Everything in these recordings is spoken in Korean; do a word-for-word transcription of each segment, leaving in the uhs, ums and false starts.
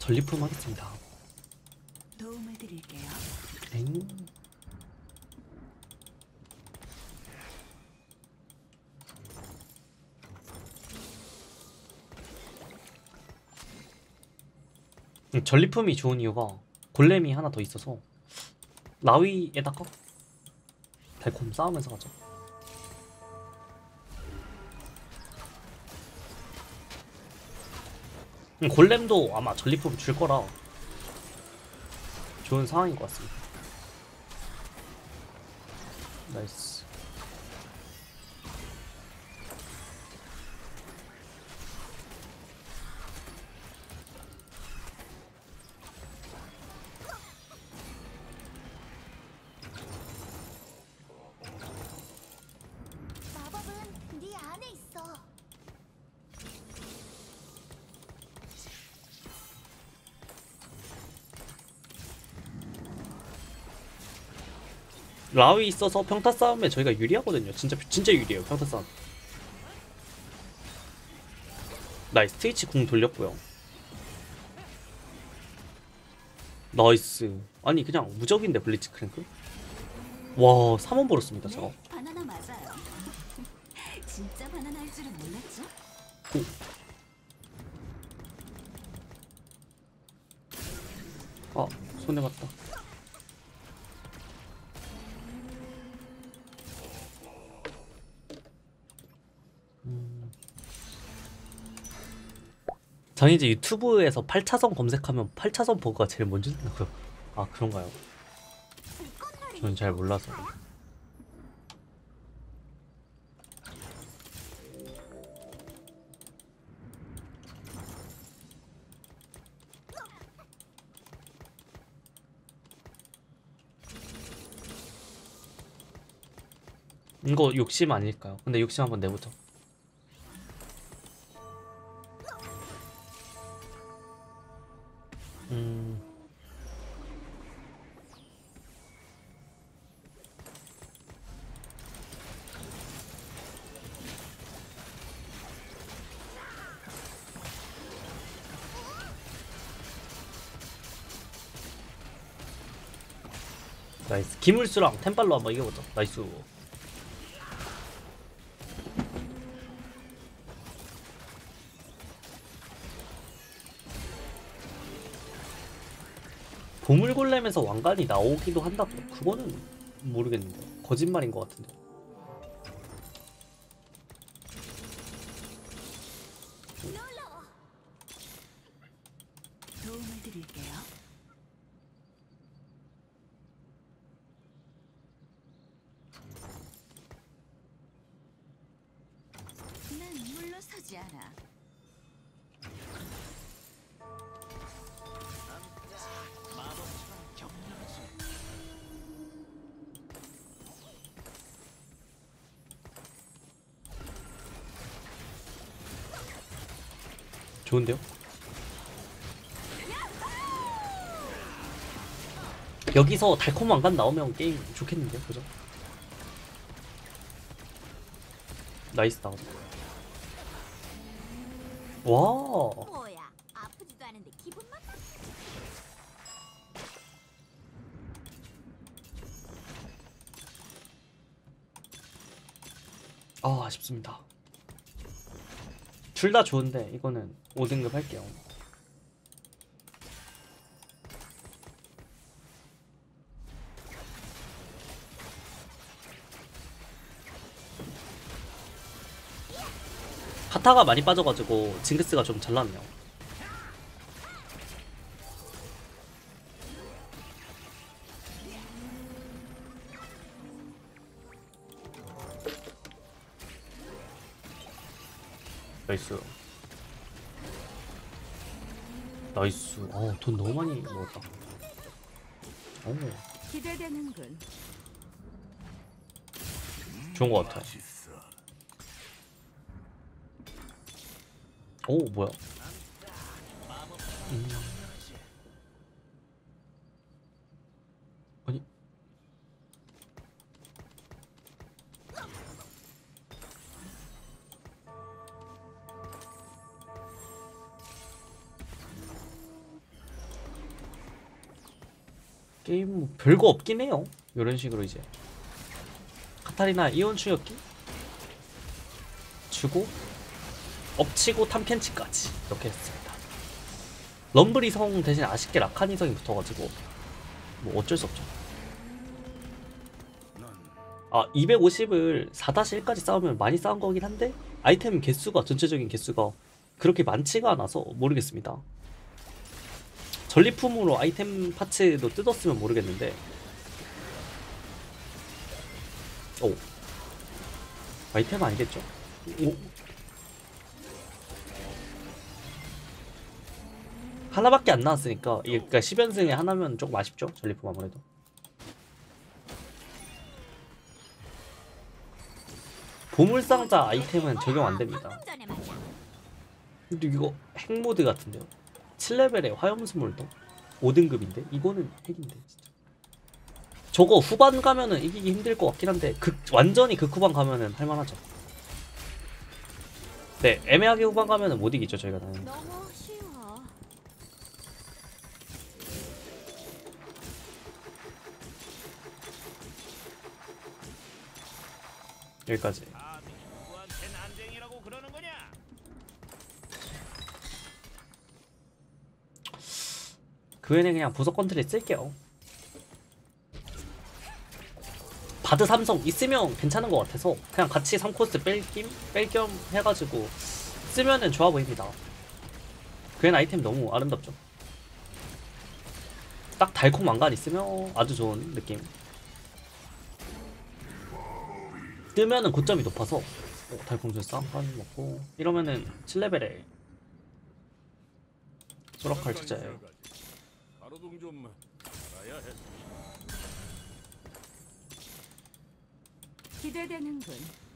전리품 하겠습니다. 도움을 드릴게요. 엥? 음, 전리품이 좋은 이유가 골렘이 하나 더 있어서 라위에다가 달콤 싸우면서 가죠. 음, 골렘도 아마 전리품 줄 거라 좋은 상황인 것 같습니다. 나이스. 마법은 네 안에 있어. 라위 있어서 평타 싸움에 저희가 유리하거든요. 진짜 진짜 유리해요. 평타 싸움. 나이스. 트위치 궁 돌렸고요. 나이스. 아니 그냥 무적인데 블리츠 크랭크? 와 삼 원 벌었습니다. 저거. 네, 바나나 맞아요. 진짜 바나나 할 줄은 몰랐죠? 아 손해 봤다. 음. 저는 이제 유튜브에서 팔 차선 검색하면 팔 차선 버그가 제일 먼저 나고요. 아 그런가요? 저는 잘 몰라서. 이거 욕심 아닐까요? 근데 욕심 한번 내보죠. 음. 나이스. 기물수랑 템빨로 한번 이겨보자. 나이스. 보물골렘에서 왕관이 나오기도 한다고. 그거는 모르겠는데 거짓말인 것 같은데. 놀라워. 도움을 드릴게요. 난 물러서지 않아. 좋은데요? 여기서 달콤 왕관 나오면 게임 좋겠는데요? 그죠? 나이스 나오죠. 와. 뭐야? 아프지도 않은데 기분만 나. 아 아쉽습니다. 둘 다 좋은데 이거는 오 등급 할게요. 카타가 많이 빠져가지고 징크스가 좀 잘났네요. 나이스. 나이스. 어, 돈 너무 많이 먹었다. 오, 기대되는군. 좋은 것 같아요. 오, 뭐야? 음. 아니. 게임 뭐 별거 없긴 해요. 이런 식으로 이제 카타리나 이온 추격기 주고 엎치고 탐켄치까지 이렇게 했습니다. 럼블 이성 대신 아쉽게 라칸 이성이 붙어가지고 뭐 어쩔 수 없죠. 아 이백오십을 사 다시 일까지 싸우면 많이 싸운 거긴 한데 아이템 개수가 전체적인 개수가 그렇게 많지가 않아서 모르겠습니다. 전리품으로 아이템 파츠도 뜯었으면 모르겠는데 오 아이템 아니겠죠? 오 하나밖에 안 나왔으니까 이게 그러니까 십 연승에 하나면 조금 아쉽죠? 전리품 아무래도. 보물상자 아이템은 적용 안 됩니다. 방금 전에 말이야. 근데 이거 핵모드 같은데요? 칠 레벨에 화염스몰도 오 등급인데? 이거는 핵인데 진짜. 저거 후반 가면은 이기기 힘들 것 같긴 한데 극, 완전히 극 후반 가면은 할만하죠. 네 애매하게 후반 가면은 못 이기죠 저희가. 당연히. 너무 쉬워. 여기까지. 감히 누구한테 난쟁이라고 그러는 거냐? 그 외에는 그냥 보석 컨트리 쓸게요. 바드 삼성 있으면 괜찮은 것 같아서 그냥 같이 삼 코스 뺄김 뺄겸 해가지고 쓰면은 좋아 보입니다. 그 외엔 아이템 너무 아름답죠. 딱 달콤 왕관 있으면 아주 좋은 느낌. 뜨면은 고점이 높아서 어, 달콤 줄사 한 먹고 이러면은 칠 레벨에 소라칼 찾아요. 가로등 좀 알아야 해. 기대되는군.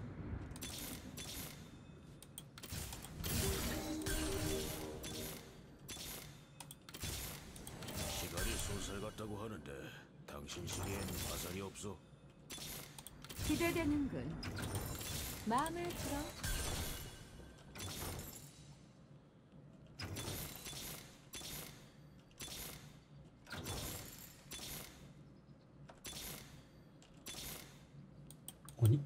시간이 쏜살 같다고 하는데 당신 시계엔 화살이 없어. 기대되는군. 마음을 들어. 아니?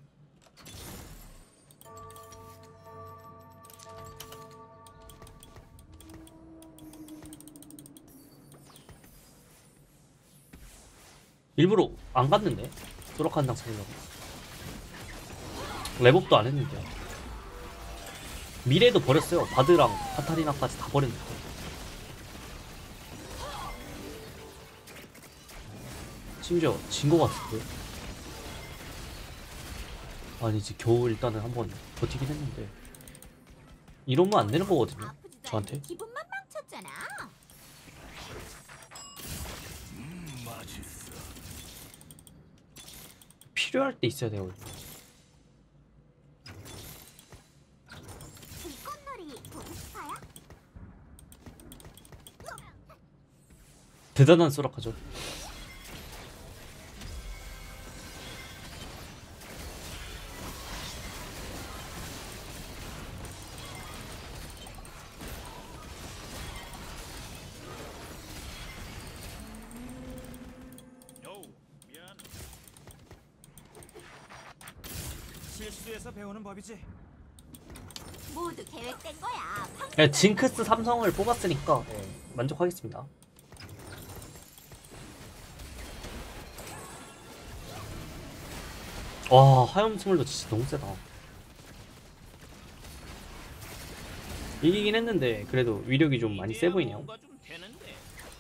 일부러 안 갔는데 소라카 한 장 살려고 랩업도 안 했는데 미래도 버렸어요. 바드랑 카타리나까지 다 버렸는데 심지어 진 거 같은데. 아니지 겨우 일단은 한번 버티긴 했는데 이러면 안 되는 거거든요 아프지도 저한테. 않은데 기분만 망쳤잖아. 음, 맛있어. 필요할 때 있어야 돼요. 불꽃놀이 보고 싶어요? 대단한 소라카죠. 여우, 미안. 실수해서 배우는 법이지. 모두 계획된 거야. 방금 네, 징크스 삼성을 뽑았으니까 네, 만족하겠습니다. 와 하염스몰도 진짜 너무 세다. 이기긴 했는데 그래도 위력이 좀 많이 세 보이네요. 뭔가 좀 되는데.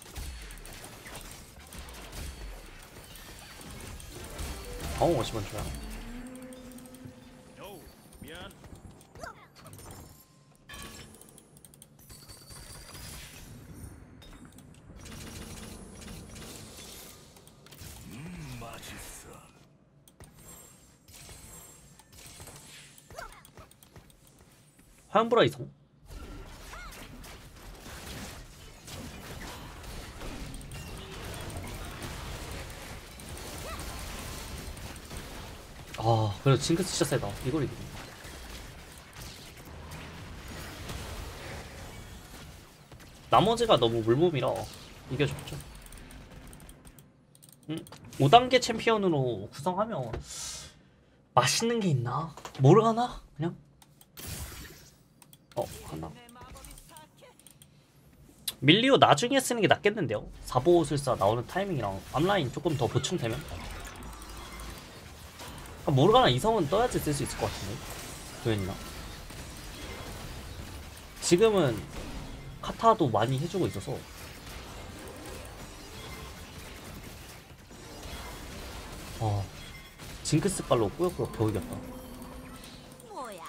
어 오시면 좋아. 여우, 미안. 음, 맛있어. 화염브라 이성. 아 그래도 징크스 진짜 세다. 이걸 이기네. 나머지가 너무 물몸이라 이겨줬죠. 음, 오 단계 챔피언으로 구성하면 맛있는 게 있나? 모르가나? 그냥? 어, 하나. 밀리오 나중에 쓰는 게 낫겠는데요? 사보술사 나오는 타이밍이랑 앞라인 조금 더 보충되면? 아, 모르가나 이성은 떠야지 쓸 수 있을 것 같은데. 도현이나. 지금은 카타도 많이 해주고 있어서. 어, 징크스 깔로 꾸역꾸역 겨우 이겼다. 뭐야?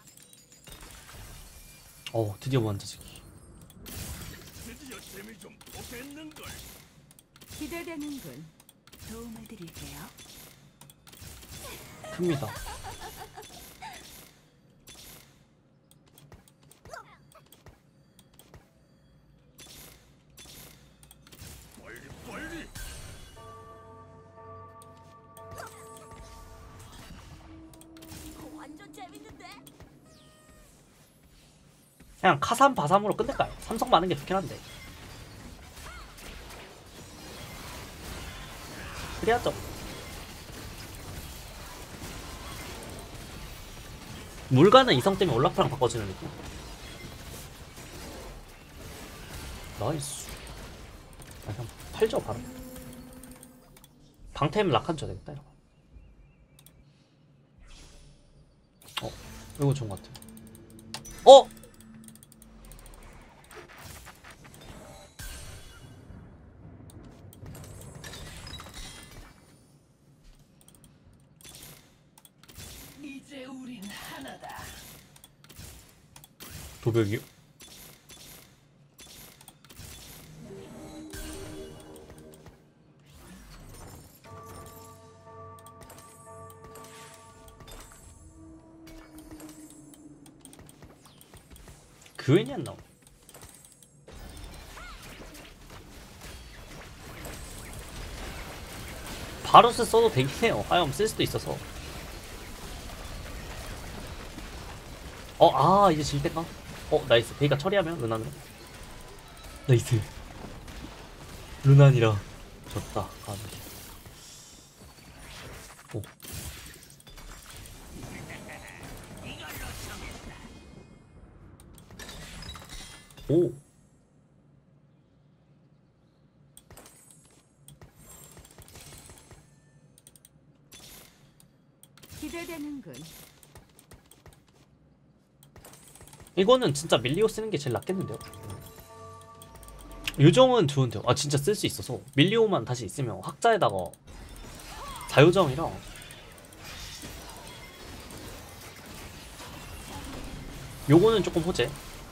어, 드디어 무한자지기. 드디어 재미 좀 보겠는걸. 기대되는군. 도움을 드릴게요. 큽니다. 빨리 빨리. 이거 완전 재밌는데? 그냥 카삼 바삼으로 끝낼까요? 삼성 많은 게 좋긴 한데. 그래야죠. 물가는 이성 때문에 올라프랑 바꿔주는 느낌. 나이스. 아, 그냥 팔죠 바로. 방템 락한 줄 되겠다 이거. 어, 이거 좋은 것 같아. 어? 이제 우린 하나다. 도벽이요? 그웬이 안 나오네. 바루스 써도 되긴 해요. 하염 쓸 수도 있어서. 어, 아, 이제 질 때가? 어, 나이스. 베이가 처리하면 루난으로. 나이스. 루난이라 졌다. 가는 오. 오. 기대되는군. 이거는 진짜 밀리오 쓰는 게 제일 낫겠는데요? 요정은 좋은데요. 아, 진짜 쓸 수 있어서. 밀리오만 다시 있으면 학자에다가 자요정이랑 요거는 조금 호재.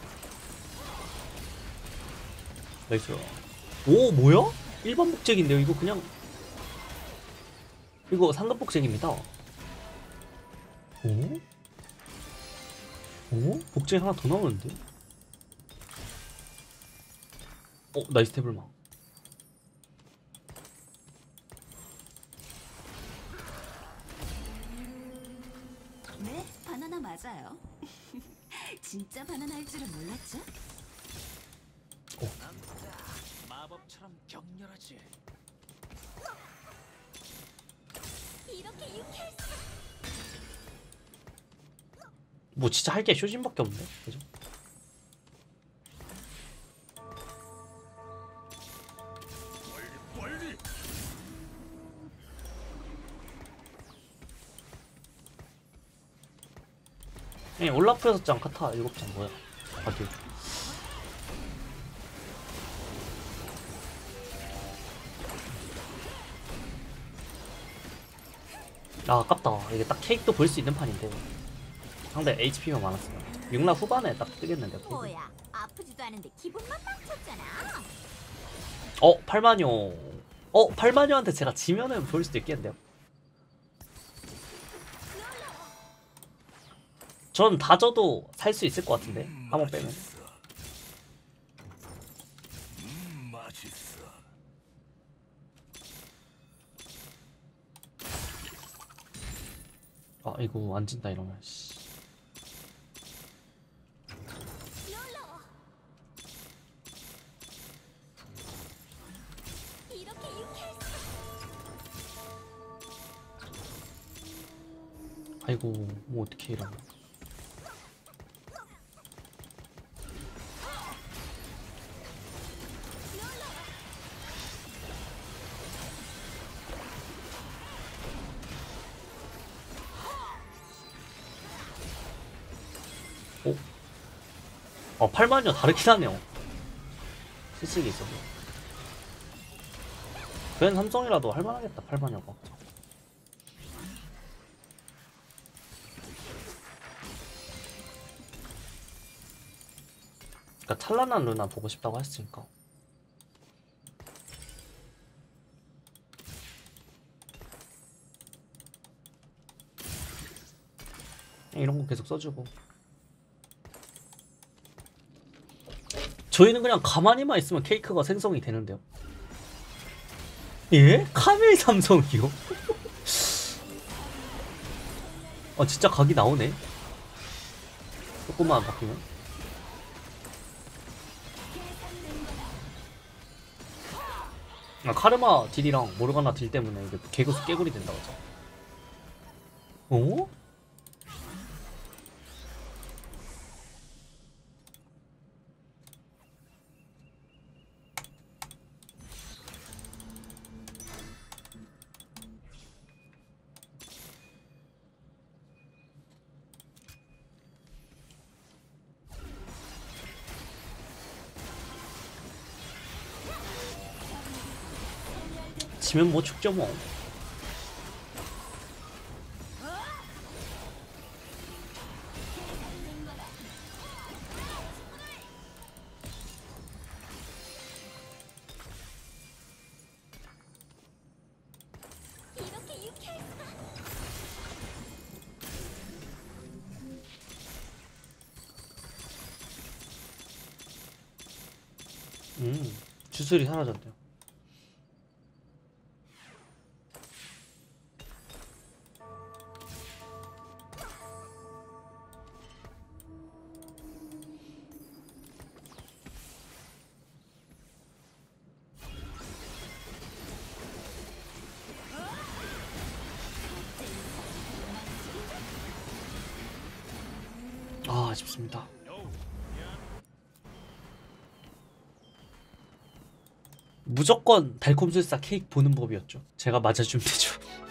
나이스. 오, 뭐야? 일반 복제기인데요. 이거 그냥 이거 상급 복제기입니다. 오? 오? 복제기 하나 더 나오는데? 어, 나이스 태블망. 네, 바나나 맞아요. 진짜 바나나일 줄은 몰랐죠? 마법처럼 격렬하지. 이렇게 유쾌할 수. 뭐 진짜 할 게 쇼진밖에 없네. 그죠? 빨리 빨리. 예, 올라프 여섯 장, 카타 일곱 장 뭐야? 아들. 아, 아깝다. 이게 딱 케이크도 볼 수 있는 판인데 상대 에이치피만 많았으면 육 라 후반에 딱 뜨겠는데. 그거. 뭐야? 아프지도 않은데 기분만 망쳤잖아. 어, 팔마뇨. 어, 팔마뇨한테 제가 지면은 볼 수도 있겠는데요. 전 다 져도 살 수 있을 것 같은데 한번 빼면. 음, 맛있어. 아, 이거 안 진다 이러면. 씨. 놀라워. 이렇게 유쾌할 수. 아이고 뭐 어떻게 이러나. 어? 어 팔만이요 다르긴 하네요. 쓰쓰기 있어서. 벤 삼성이라도 할만하겠다 팔만이어가. 그니까 찬란한 루나 보고 싶다고 했으니까. 이런 거 계속 써주고. 저희는 그냥 가만히만 있으면 케이크가 생성이 되는데요. 예? 카멜 삼성이요? 아 진짜 각이 나오네. 조금만 바뀌면. 아 카르마 딜이랑 모르가나 딜 때문에 이게 개구수 깨구리 된다고 하죠. 어? 지면 뭐 죽죠 뭐. 이렇게 유쾌할 수가. 음 주술이 사라졌대요. 아 아쉽습니다. 무조건 달콤술사 케이크 보는 법이었죠. 제가 맞아주면 되죠.